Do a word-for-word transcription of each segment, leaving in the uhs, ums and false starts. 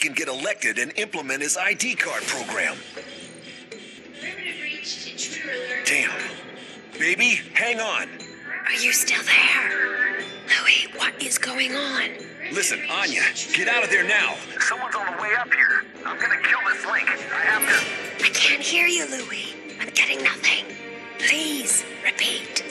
can get elected and implement his I D card program. Damn. Baby, hang on. Are you still there? Louis, what is going on? Listen, Anya, get out of there now. Someone's on the way up here. I'm gonna kill this link. I have to... I can't hear you, Louis. I'm getting nothing. Please, repeat.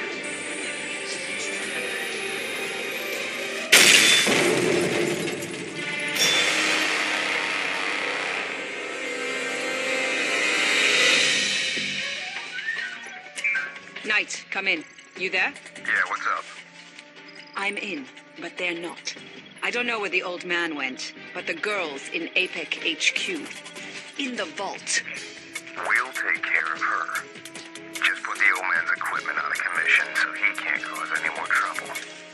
Knight, come in. You there? Yeah, what's up? I'm in, but they're not. I don't know where the old man went, but the girl's in APEC H Q. In the vault. We'll take care of her. Just put the old man's equipment out of commission so he can't cause any more trouble.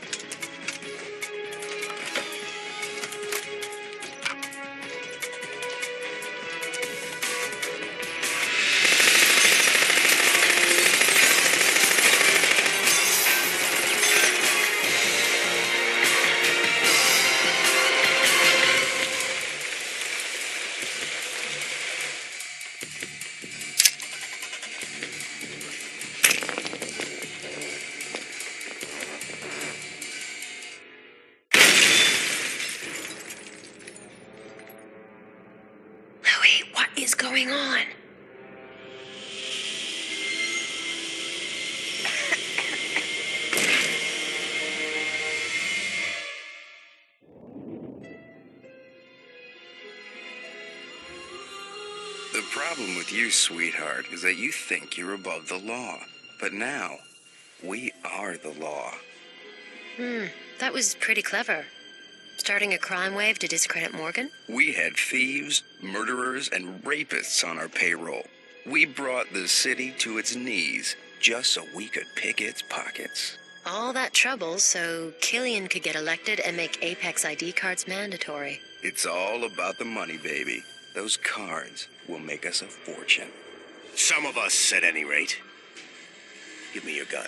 Is going on? The problem with you, sweetheart, is that you think you're above the law. But now, we are the law. Hmm, that was pretty clever. Starting a crime wave to discredit Morgan? We had thieves, murderers, and rapists on our payroll. We brought the city to its knees just so we could pick its pockets. All that trouble so Killian could get elected and make Apex I D cards mandatory. It's all about the money, baby. Those cards will make us a fortune. Some of us, at any rate. Give me your gun.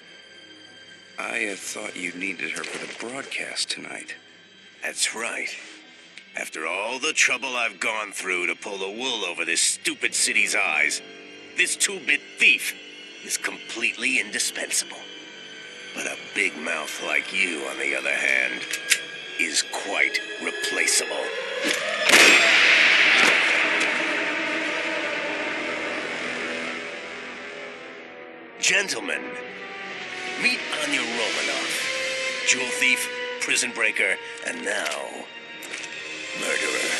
I uh, thought you needed her for the broadcast tonight. That's right. After all the trouble I've gone through to pull the wool over this stupid city's eyes, this two-bit thief is completely indispensable. But a big mouth like you, on the other hand, is quite replaceable. Gentlemen, meet Anya Romanoff, jewel thief, prison breaker, and now, murderer.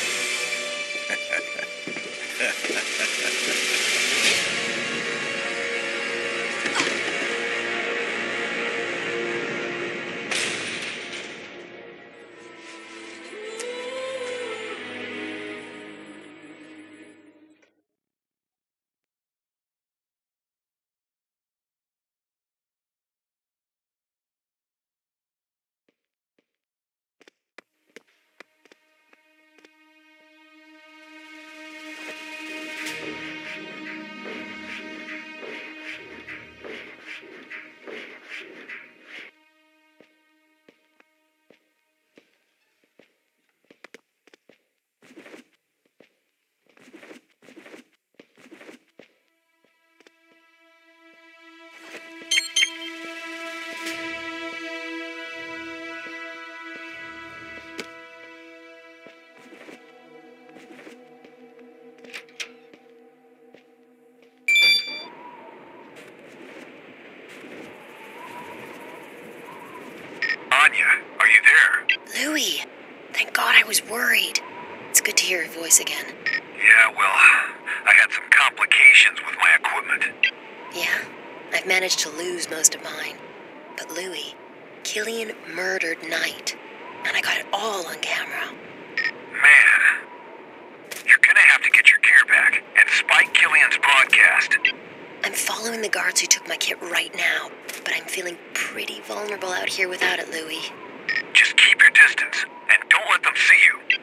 Anya, are you there? Louis, thank God I was worried. It's good to hear your voice again. Yeah, well, I had some complications with my equipment. Yeah, I've managed to lose most of mine. But Louis, Killian murdered Knight, and I got it all on camera. Man, you're gonna have to get your gear back and spike Killian's broadcast. I'm following the guards who took my kit right now, but I'm feeling pretty vulnerable out here without it, Louis. Just keep your distance, and don't let them see you.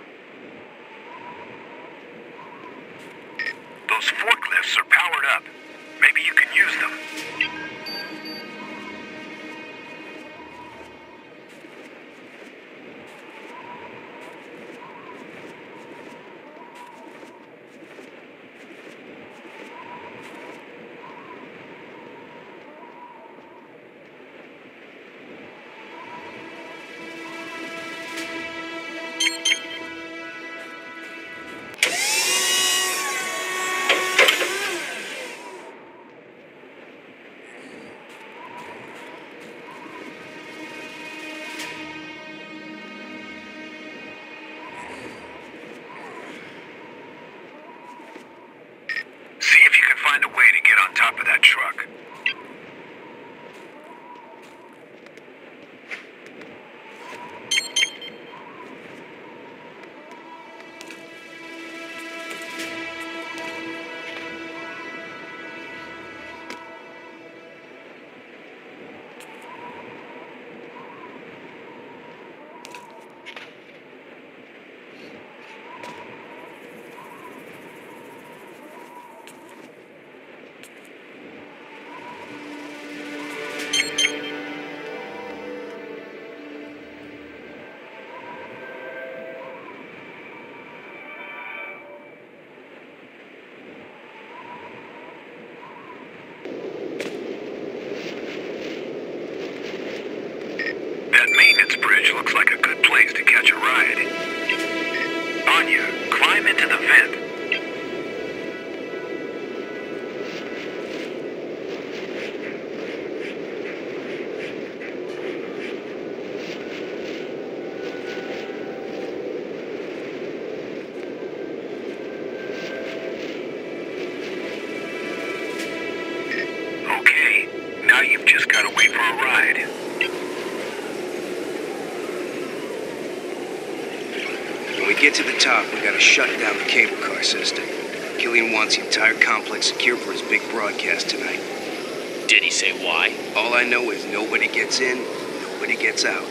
Those forklifts are powered up. Maybe you can use them. top of that truck. That maintenance bridge looks like a good place to catch a ride. Anya, climb into the vent. Okay, now you've just got to wait for a ride. When we get to the top, we gotta shut down the cable car system. Killian wants the entire complex secure for his big broadcast tonight. Did he say why? All I know is nobody gets in, nobody gets out.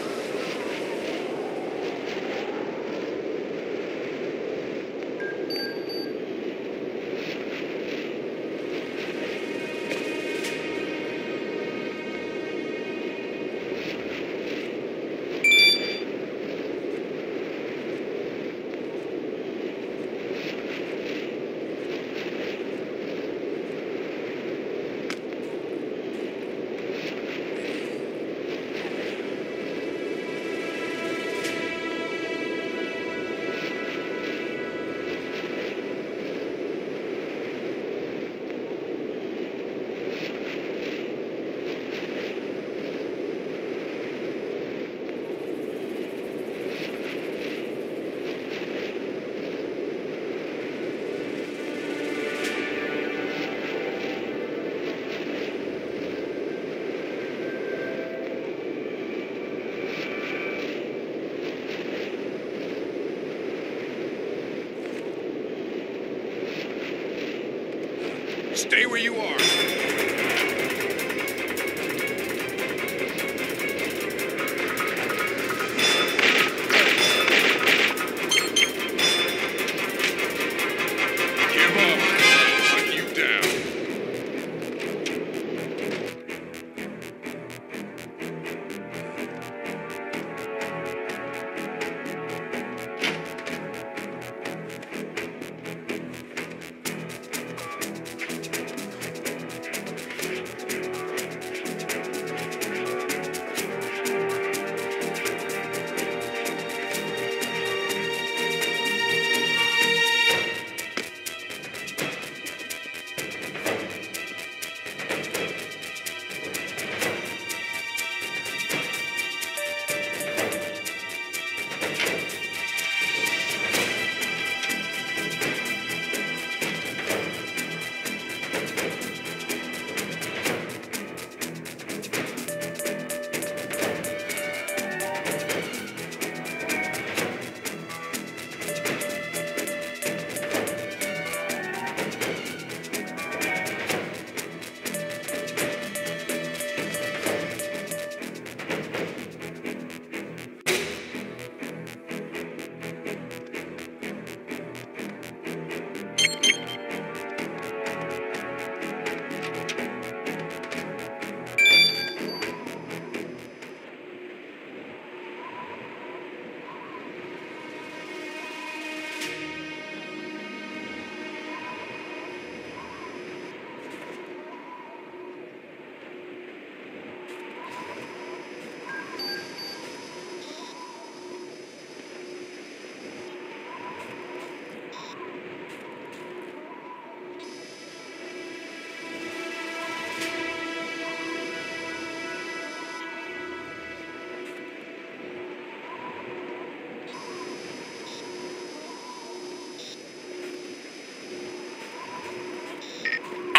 Stay where you are. Give up. Knock you down.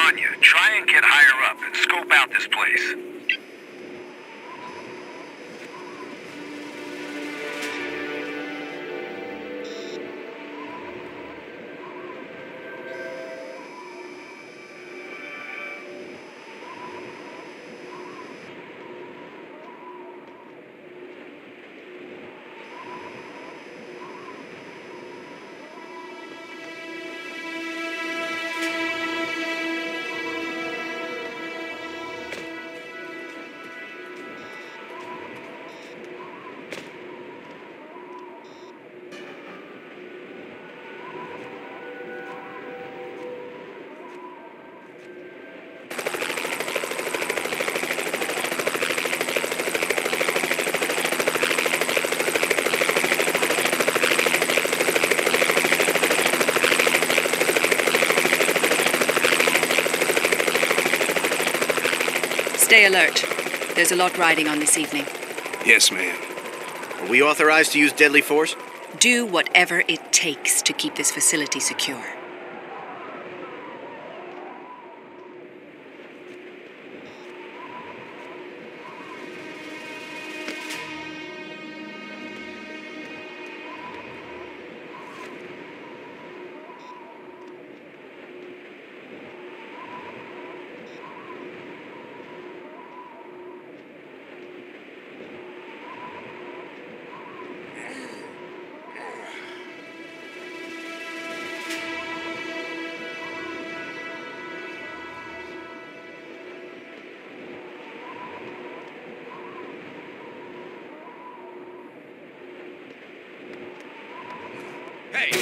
Anya, try and get higher up and scope out this place. Stay alert. There's a lot riding on this evening. Yes, ma'am. Are we authorized to use deadly force? Do whatever it takes to keep this facility secure. Hey!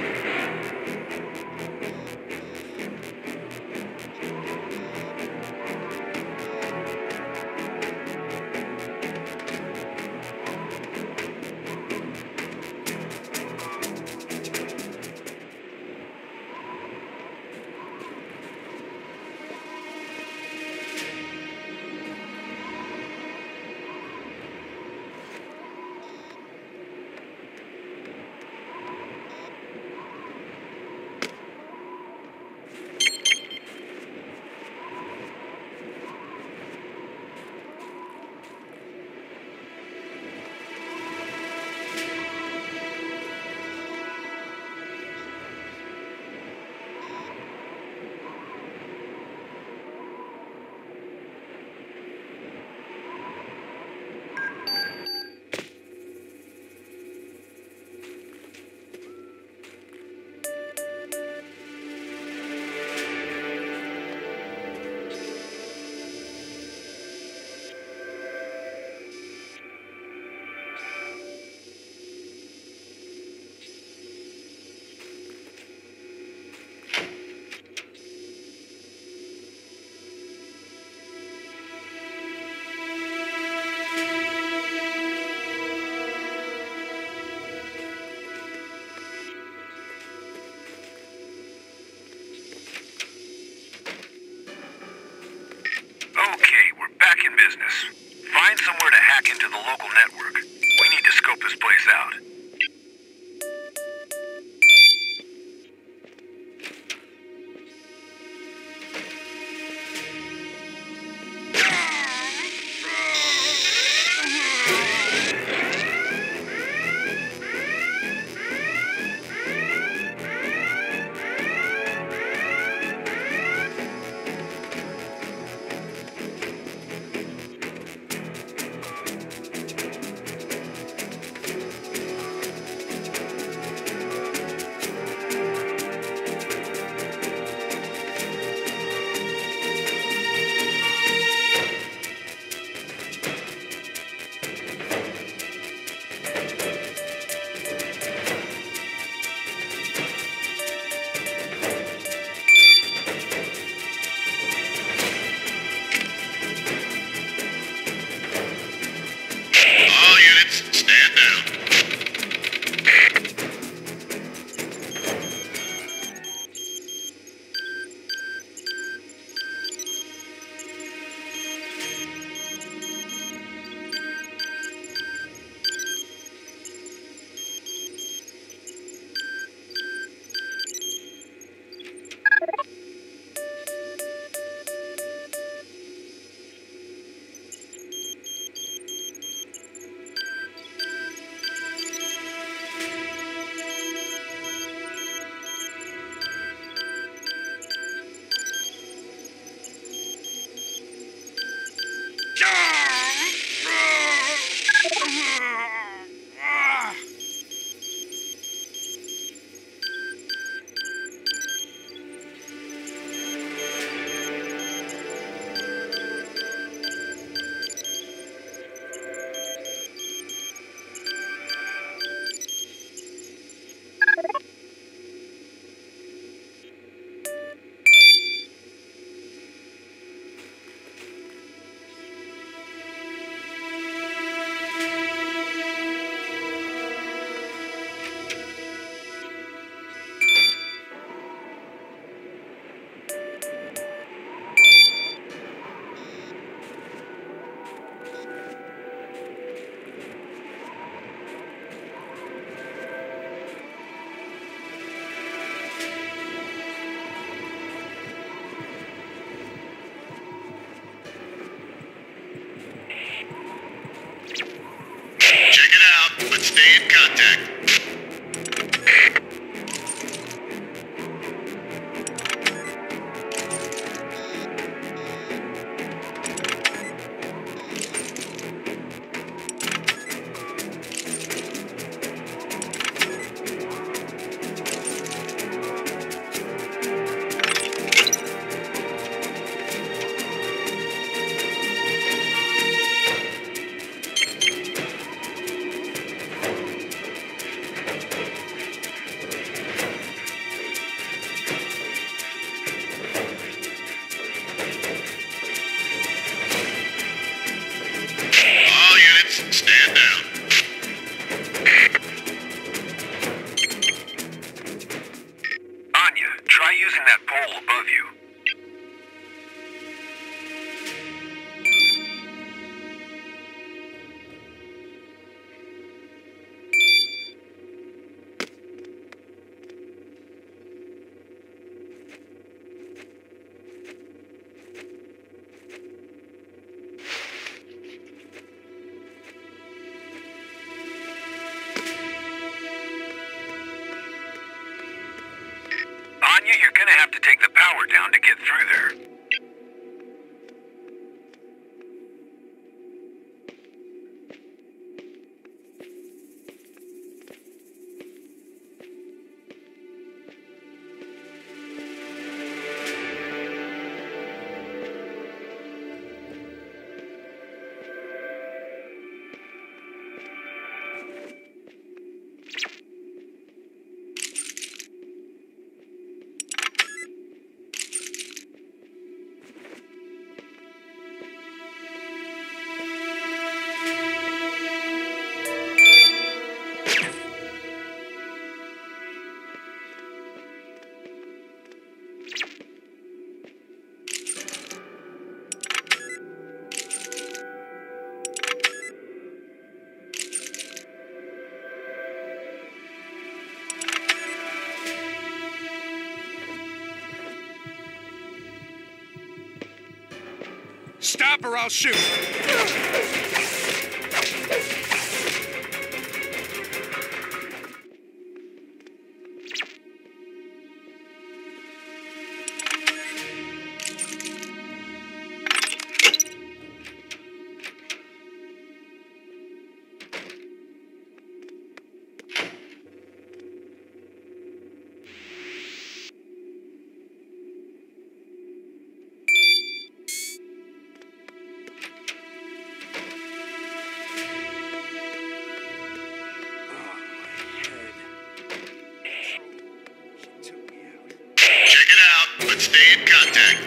Okay, we're back in business. Find somewhere to hack into the local network. We need to scope this place out. that pole above you. Anya, you're gonna have to take the power down to get through there. Stop or I'll shoot! Let's stay in contact.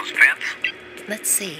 those vents? Let's see.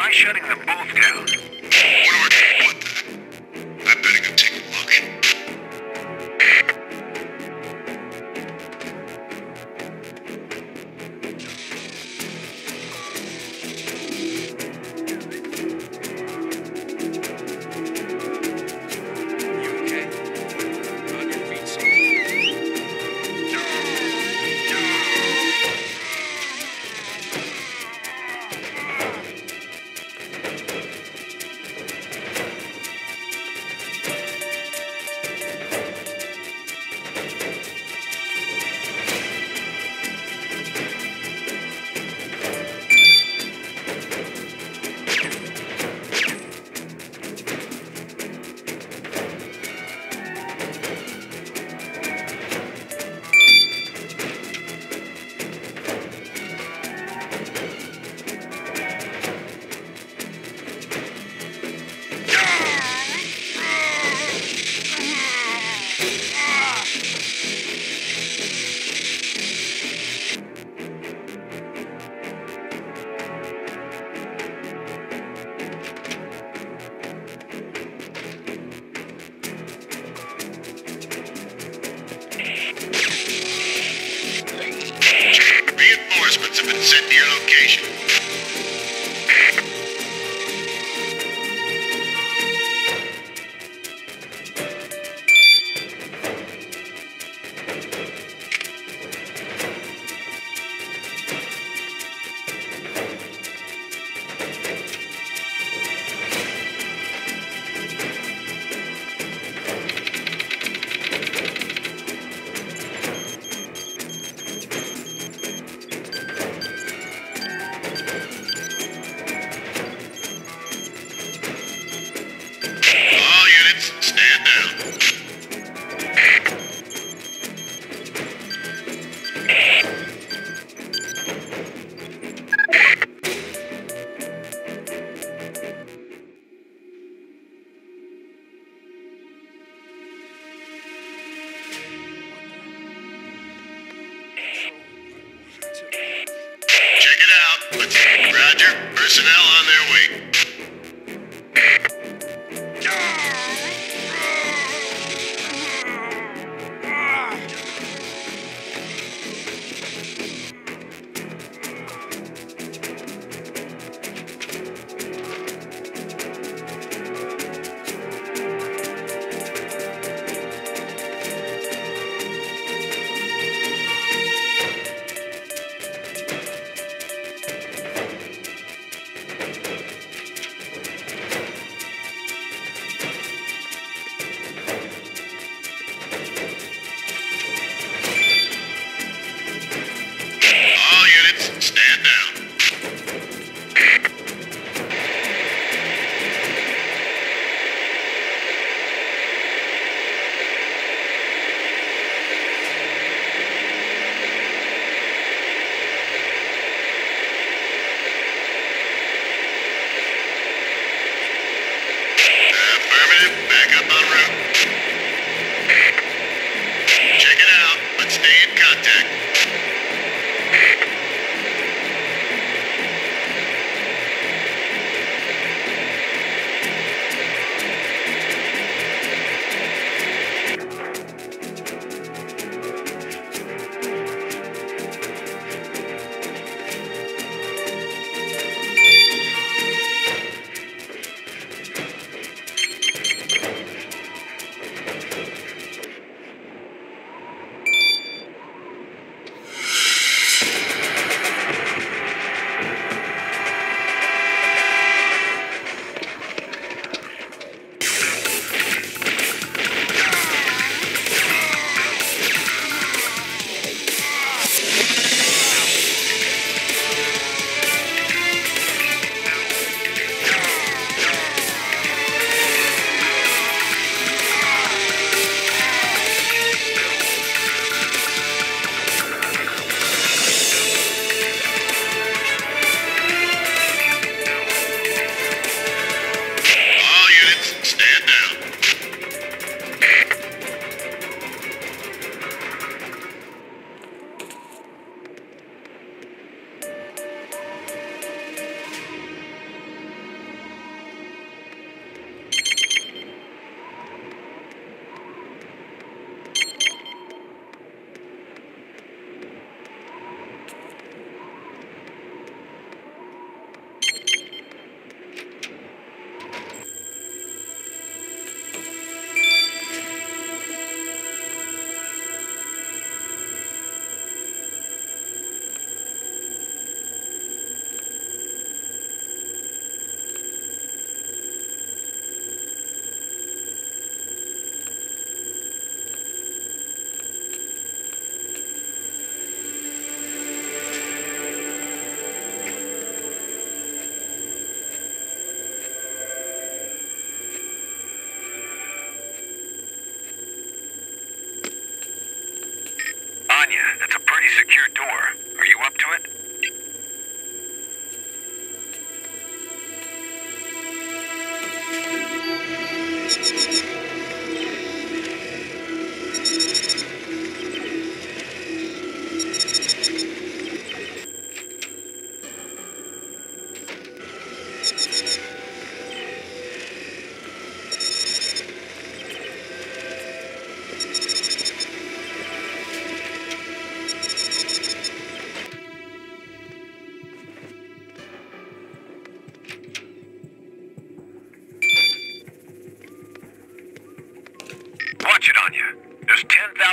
Try shutting them both down. I better go take a look. You okay? On your feet, son.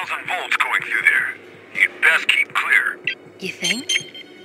thousand volts going through there. You'd best keep clear. You think?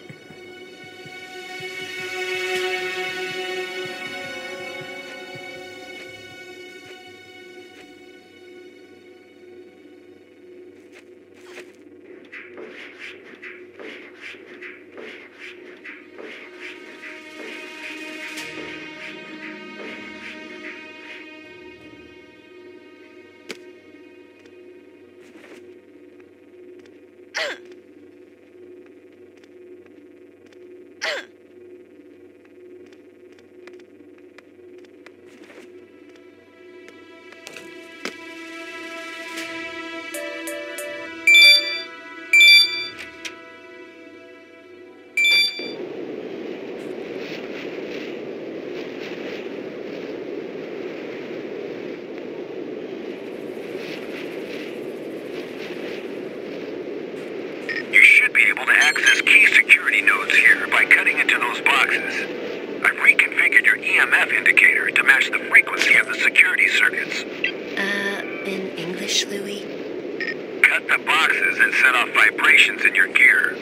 You should be able to access key security nodes here by cutting into those boxes. I've reconfigured your E M F indicator to match the frequency of the security circuits. Uh, in English, Louis? Cut the boxes and set off vibrations in your gear.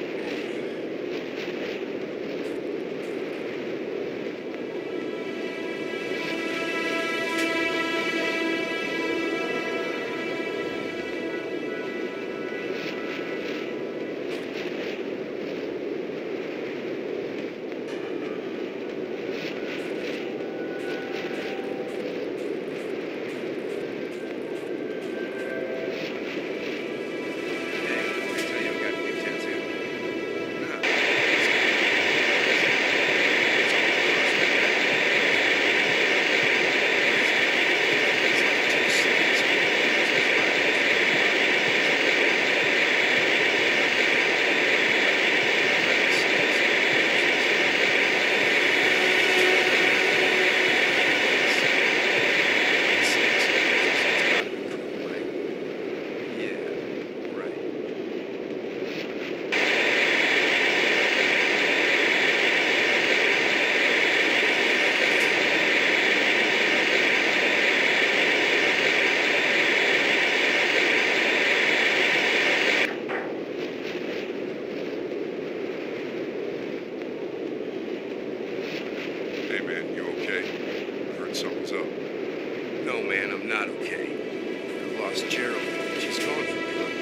Hey man, you okay? I heard something's up. No, man, I'm not okay. I lost Gerald. She's gone for good.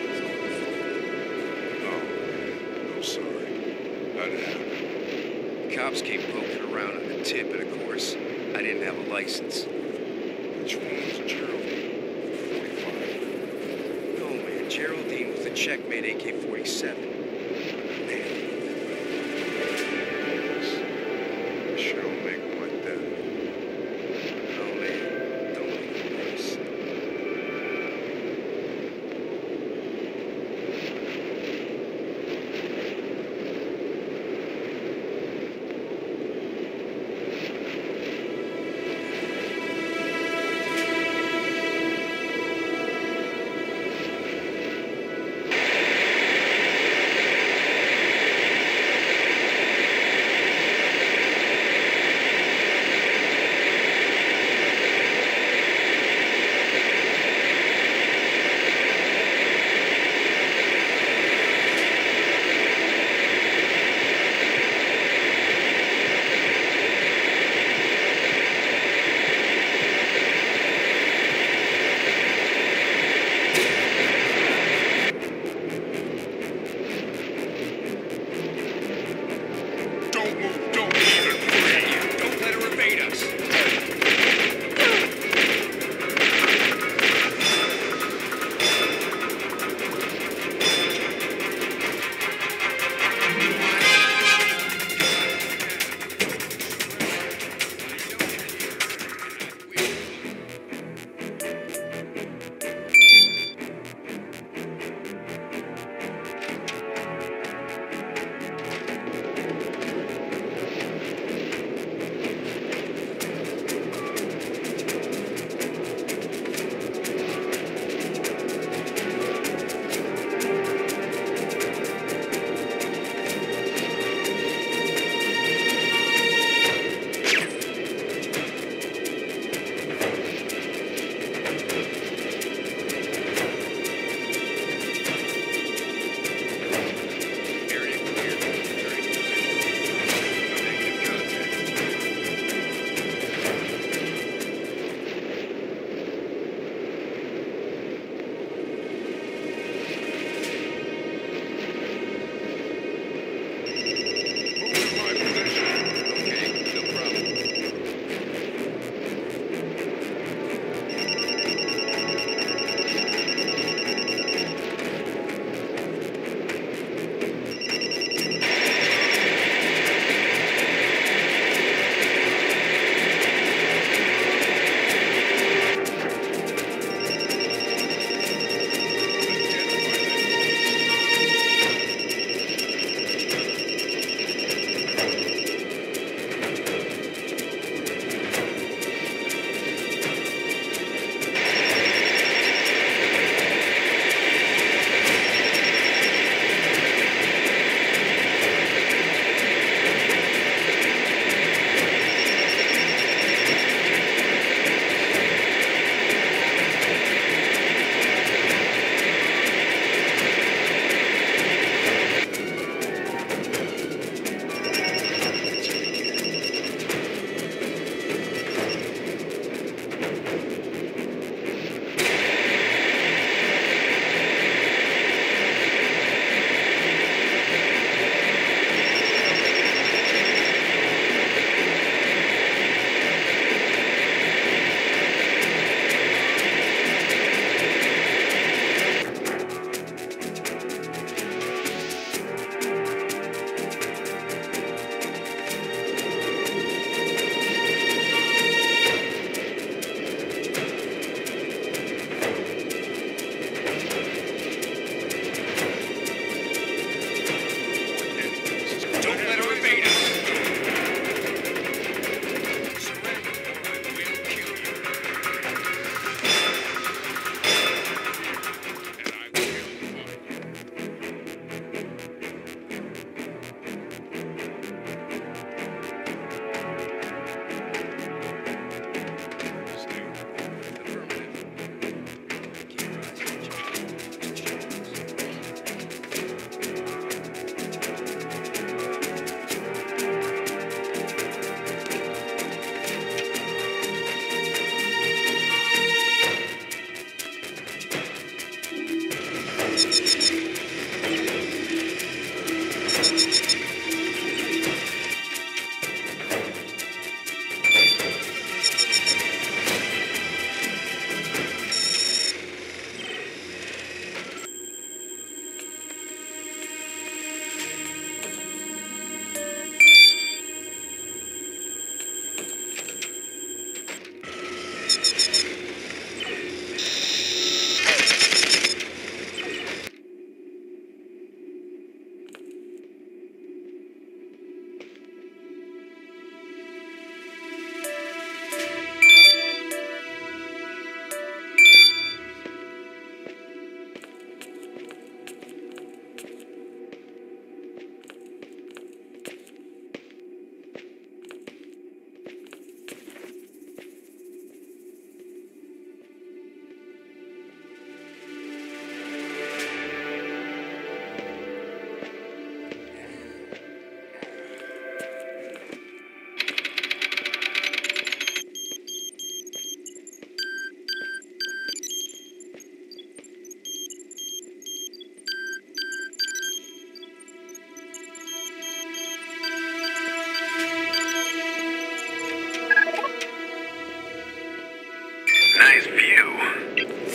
Oh, man, I'm sorry. How'd it happen? Cops came poking around on the tip, and of course, I didn't have a license. Which one was Geraldine? forty-five. No, man, Geraldine was a checkmate A K forty-seven. Sure don't make them like that. Oh, man, don't make it worse.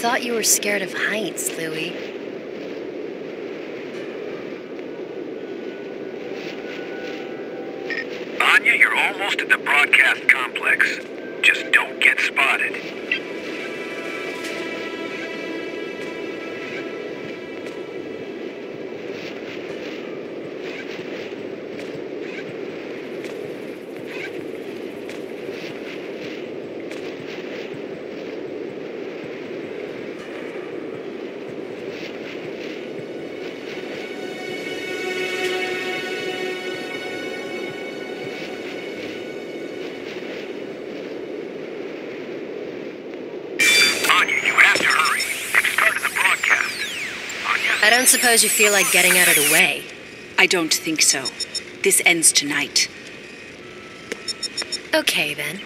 thought you were scared of heights, Louis. Anya, you're almost at the broadcast complex. Just don't get spotted. I don't suppose you feel like getting out of the way. I don't think so. This ends tonight. Okay, then.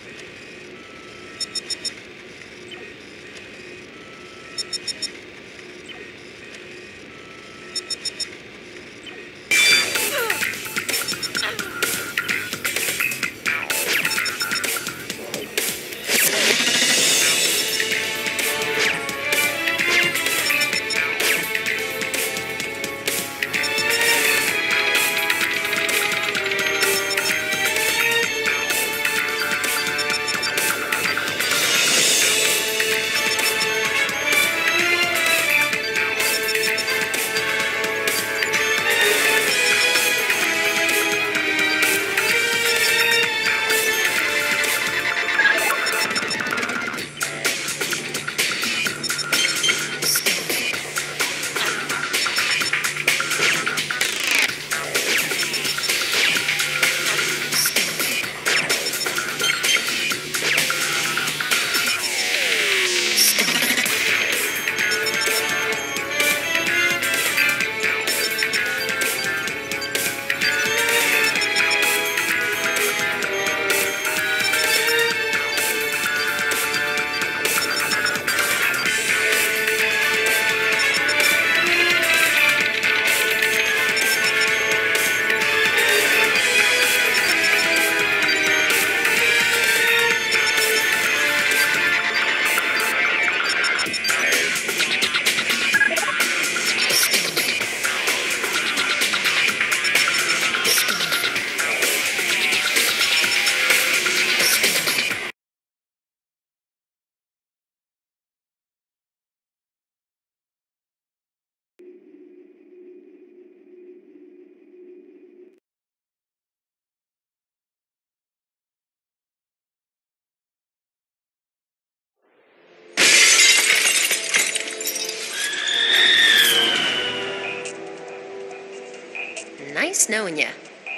Nice knowing you.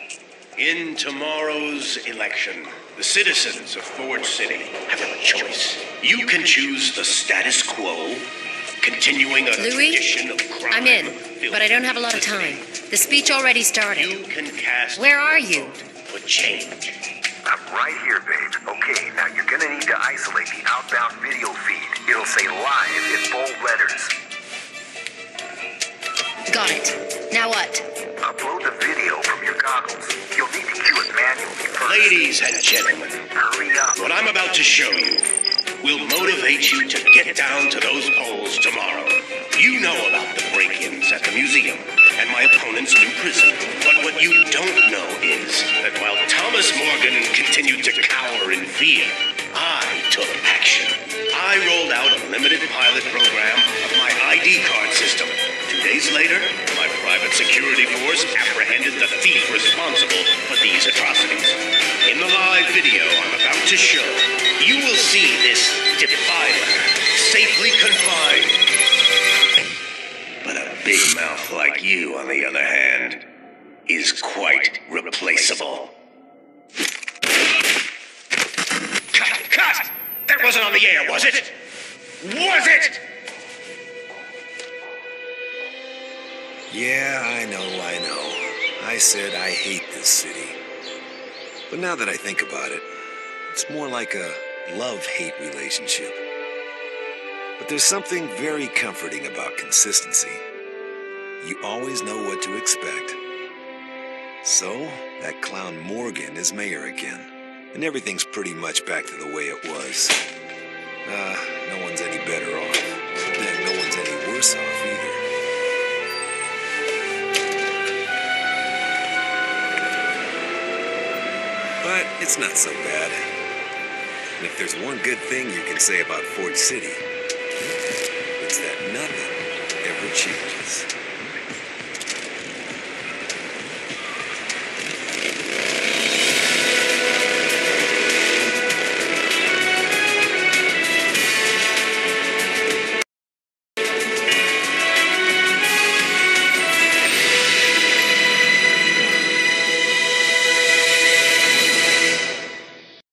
In tomorrow's election, the citizens of Forge City have a choice. You can choose the status quo, continuing a Louis, tradition of crime. I'm in, but I don't have a lot of time. The speech already started. You can cast. Where are you? For change. I'm right here, babe. Okay, now you're gonna need to isolate the outbound video feed. It'll say live in bold letters. Got it. Now what? Upload the video from your goggles. You'll need to cue it manually first. Ladies and gentlemen, Hurry up. what I'm about to show you will motivate you to get down to those polls tomorrow. You know about the break-ins at the museum and my opponent's new prison. But what you don't know is that while Thomas Morgan continued to cower in fear, I took action. I rolled out a limited pilot program of my I D card system. Two days later, my private security force apprehended the thief responsible for these atrocities. In the live video I'm about to show, you will see this defiler safely confined. But a big mouth like you, on the other hand, is quite replaceable. Cut! Cut! That wasn't on the air, was it? Was it? Yeah, I know, I know. I said I hate this city. But now that I think about it, it's more like a love-hate relationship. But there's something very comforting about consistency. You always know what to expect. So, that clown Morgan is mayor again, and everything's pretty much back to the way it was. Uh, no one's any better off. But then no one's any worse off either. But it's not so bad. And if there's one good thing you can say about Fort City, it's that nothing ever changes.